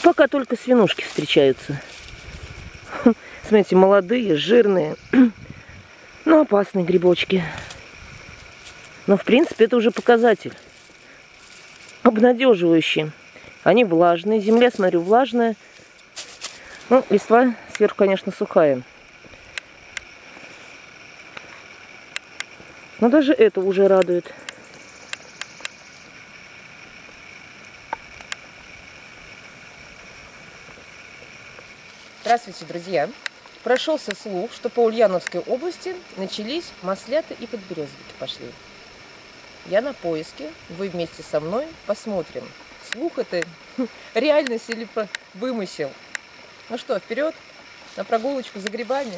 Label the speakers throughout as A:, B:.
A: Пока только свинушки встречаются. Смотрите, молодые, жирные, но опасные грибочки. Но, в принципе, это уже показатель. Обнадеживающий. Они влажные. Земля, смотрю, влажная. Ну, листва сверху, конечно, сухая. Но даже это уже радует. Здравствуйте, друзья! Прошелся слух, что по Ульяновской области начались масляты и подберезовики пошли. Я на поиске, вы вместе со мной посмотрим, слух это реальность или вымысел. Ну что, вперед на прогулочку за грибами.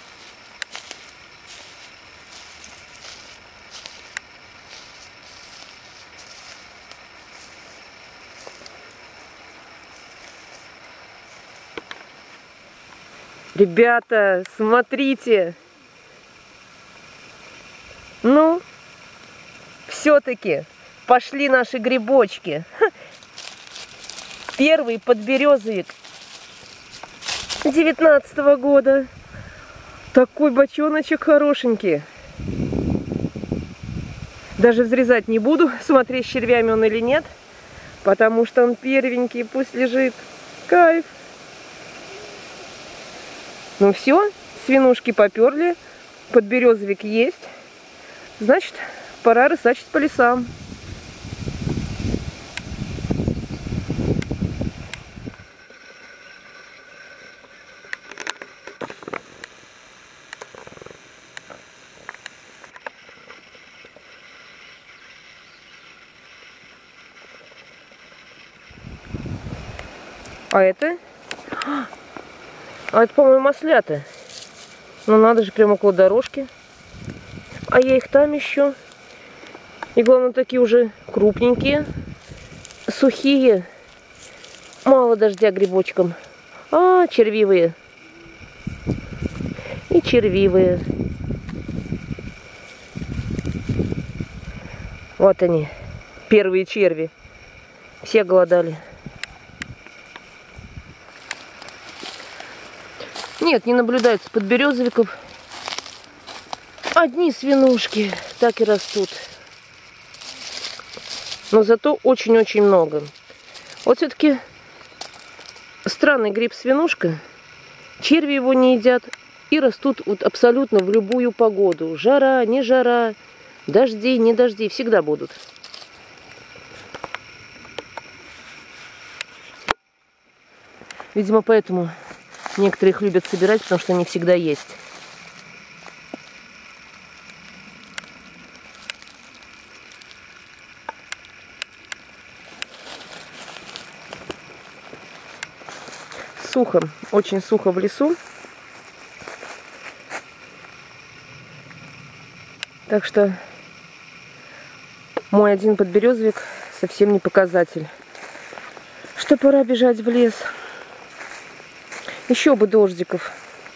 A: Ребята, смотрите! Ну, все-таки пошли наши грибочки. Первый подберезовик 19-го года. Такой бочоночек хорошенький. Даже взрезать не буду, смотреть, с червями он или нет, потому что он первенький, пусть лежит. Кайф. Ну все, свинушки поперли, подберезовик есть. Значит, пора рысачить по лесам. А это? А это, по-моему, маслята. Ну надо же, прямо около дорожки. А я их там еще. И главное, такие уже крупненькие, сухие. Мало дождя грибочкам. А, червивые. И червивые. Вот они, первые черви. Все голодали. Нет, не наблюдается подберезовиков. Одни свинушки так и растут. Но зато очень-очень много. Вот все-таки странный гриб свинушка. Черви его не едят. И растут вот абсолютно в любую погоду. Жара, не жара, дожди, не дожди. Всегда будут. Видимо, поэтому некоторые их любят собирать, потому что они всегда есть. Сухо, очень сухо в лесу. Так что мой один подберезовик совсем не показатель. Что пора бежать в лес. Еще бы дождиков.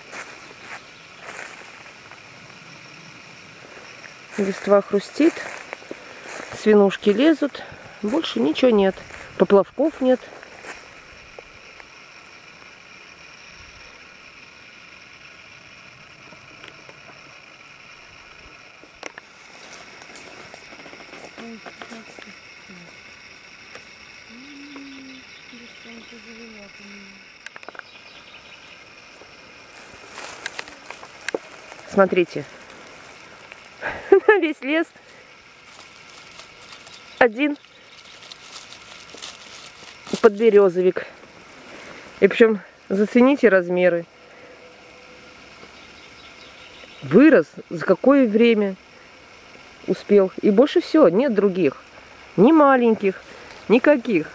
A: Листва хрустит. Свинушки лезут. Больше ничего нет. Поплавков нет. Смотрите, на весь лес один подберезовик. И причем зацените размеры. Вырос за какое время успел. И больше всего нет других. Ни маленьких, никаких.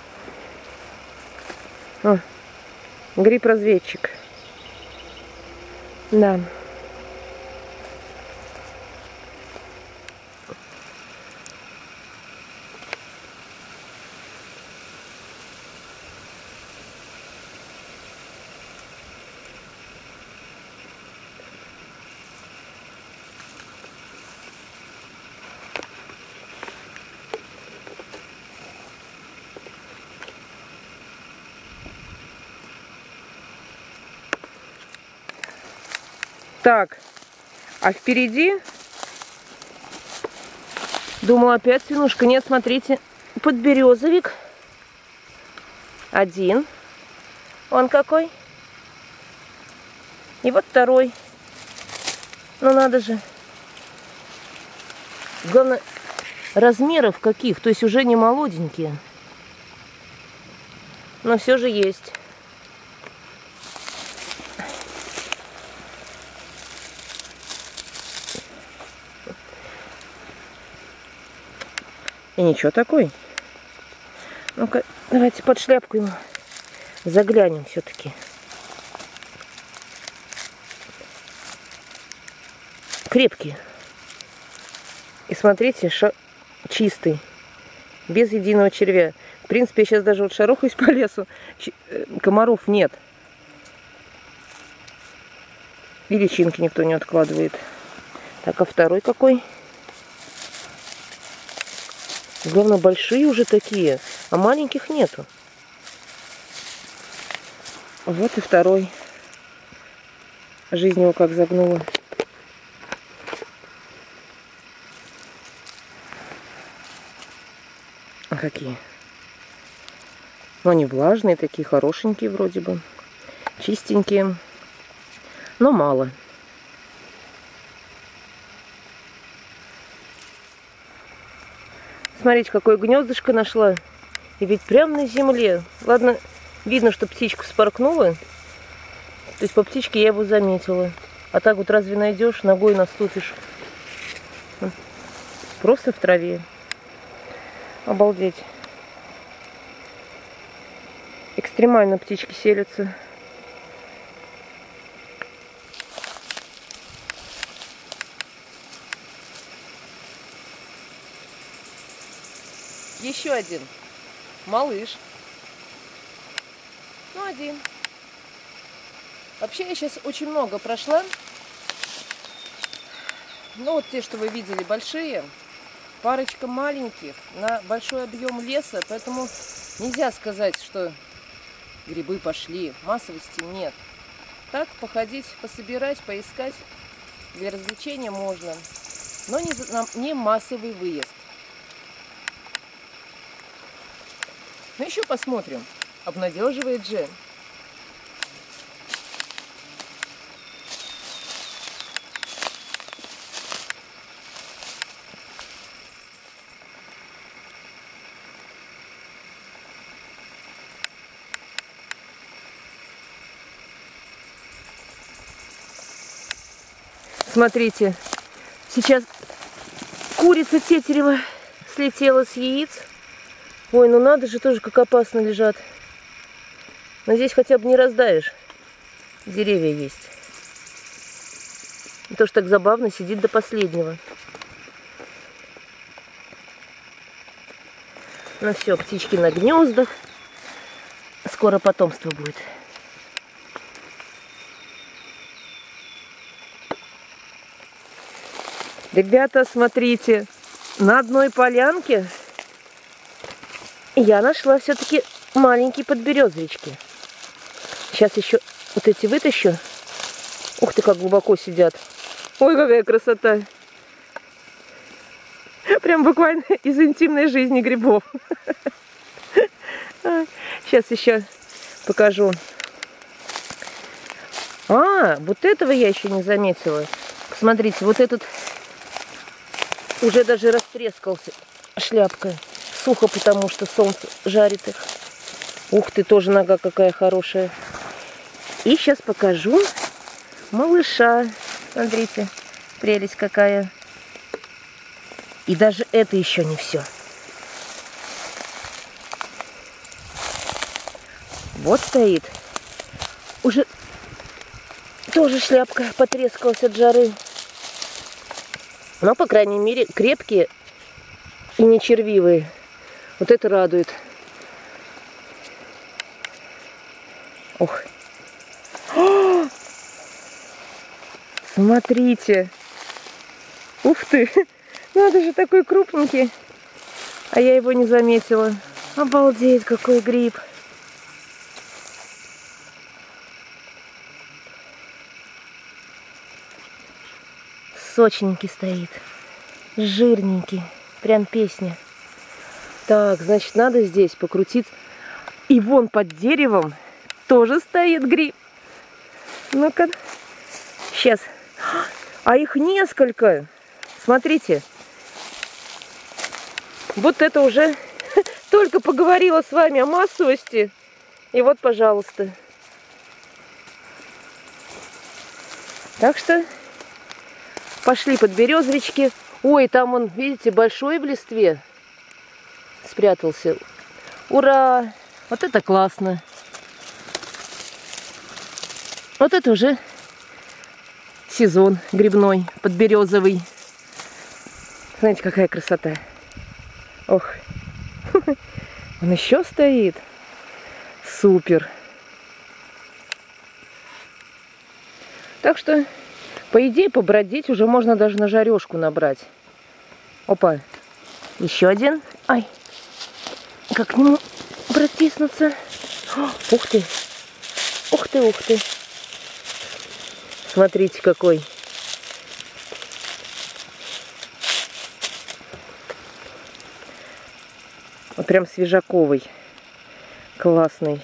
A: О, гриб-разведчик. Да. Так, а впереди, думала, опять свинушка. Нет, смотрите, подберезовик. Один. Он какой. И вот второй. Ну надо же. Главное, размеров каких. То есть уже не молоденькие. Но все же есть. И ничего такой. Ну-ка, давайте под шляпку ему заглянем все-таки. Крепкий. И смотрите, чистый. Без единого червя. В принципе, я сейчас даже вот шарохаюсь по лесу. Комаров нет. И личинки никто не откладывает. Так, а второй какой? Главное, большие уже такие, а маленьких нету. Вот и второй. Жизнь его как загнула. А какие? Ну, они влажные такие, хорошенькие вроде бы. Чистенькие. Но мало. Смотрите, какое гнездышко нашла. И ведь прямо на земле. Ладно, видно, что птичка вспоркнула. То есть по птичке я его заметила. А так вот разве найдешь, ногой наступишь? Просто в траве. Обалдеть. Экстремально птички селятся. Еще один. Малыш. Ну, один. Вообще, я сейчас очень много прошла. Ну, вот те, что вы видели, большие. Парочка маленьких на большой объем леса. Поэтому нельзя сказать, что грибы пошли. Массовости нет. Так, походить, пособирать, поискать для развлечения можно. Но не массовый выезд. Ну, еще посмотрим. Обнадеживает же. Смотрите, сейчас курица тетерева слетела с яиц. Ой, ну надо же, тоже как опасно лежат. Но здесь хотя бы не раздавишь. Деревья есть. И тоже так забавно, сидит до последнего. Ну все, птички на гнездах. Скоро потомство будет. Ребята, смотрите, на одной полянке я нашла все-таки маленькие подберезовички. Сейчас еще вот эти вытащу. Ух ты, как глубоко сидят. Ой, какая красота. Прям буквально из интимной жизни грибов. Сейчас еще покажу. А, вот этого я еще не заметила. Смотрите, вот этот уже даже растрескался шляпкой. Сухо, потому что солнце жарит их. Ух ты, тоже нога какая хорошая. И сейчас покажу малыша. Смотрите, прелесть какая. И даже это еще не все. Вот стоит. Уже тоже шляпка потрескалась от жары. Но, по крайней мере, крепкие и не червивые. Вот это радует. Ох. О! Смотрите. Ух ты. Надо же, такой крупненький. А я его не заметила. Обалдеть, какой гриб. сочненький стоит. Жирненький. Прям песня. Так, значит, надо здесь покрутить. И вон под деревом тоже стоит гриб. Ну-ка. Сейчас. А их несколько. Смотрите. Вот это уже только поговорила с вами о массовости. И вот, пожалуйста. Так что пошли подберезовички. Ой, там он, видите, большой в листве спрятался. Ура! Вот это классно. Вот это уже сезон грибной, подберезовый. Знаете, какая красота. Ох, он еще стоит. Супер. Так что, по идее, побродить уже можно даже на жарежку набрать. Опа, еще один. Ай, как к нему протиснуться. Ух ты, ух ты, ух ты. Смотрите, какой. Вот прям свежаковый. Классный.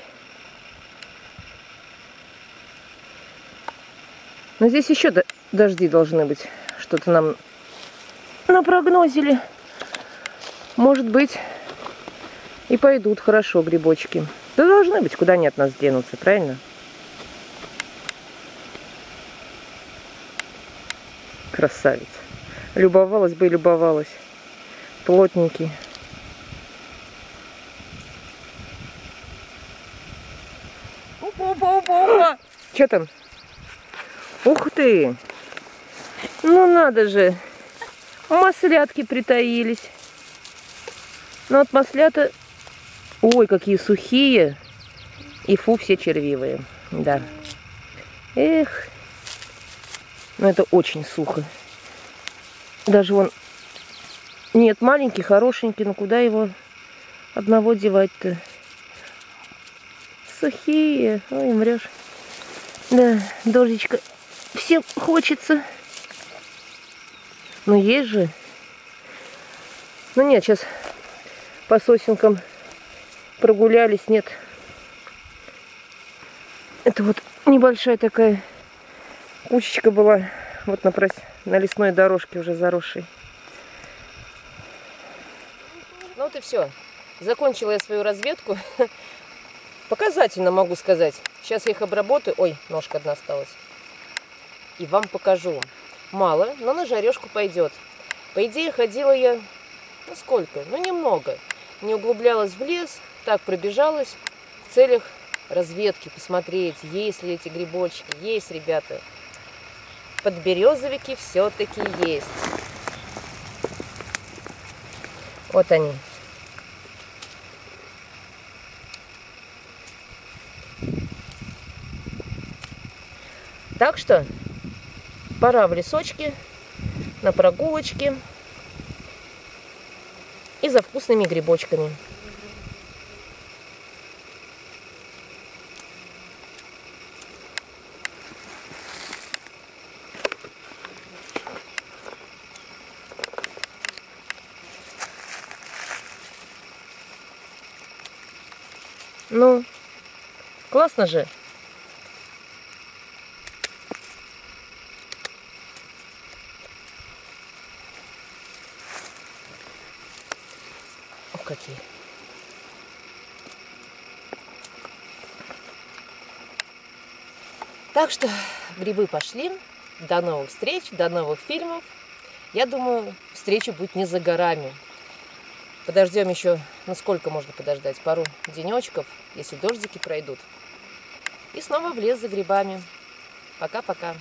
A: Но здесь еще дожди должны быть. Что-то нам напрогнозили. Может быть, и пойдут хорошо грибочки. Да должны быть, куда они от нас денутся, правильно? Красавец. Любовалась бы и любовалась. Плотненький. Опа-опа-опа-опа! Что там? Ух ты! Ну надо же! Маслятки притаились. Ну вот маслята... Ой, какие сухие! И фу, все червивые. Да. Эх! Ну это очень сухо. Даже вон... Нет, маленький, хорошенький, но куда его одного девать-то? Сухие. Ой, мрешь. Да, дождичка всем хочется. Но есть же. Ну нет, сейчас по сосенкам прогулялись, нет. Это вот небольшая такая кучечка была. Вот на лесной дорожке уже заросшей. Ну вот и все. Закончила я свою разведку. Показательно могу сказать. Сейчас я их обработаю. Ой, ножка одна осталась. И вам покажу. Мало, но на жарежку пойдет. По идее, ходила я... Ну, сколько? Ну, немного. Не углублялась в лес. Так, пробежалась в целях разведки. Посмотреть, есть ли эти грибочки. Есть, ребята. Подберезовики все-таки есть. Вот они. Так что пора в лесочки, на прогулочки и за вкусными грибочками. Ну, классно же. Ох, какие. Так что грибы пошли. До новых встреч, до новых фильмов. Я думаю, встреча будет не за горами. Подождем еще, ну сколько можно подождать? Пару денечков, если дождики пройдут. И снова в лес за грибами. Пока-пока.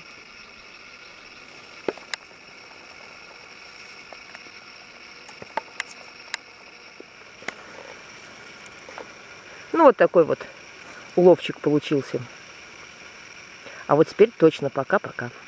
A: Ну вот такой вот уловчик получился. А вот теперь точно пока-пока.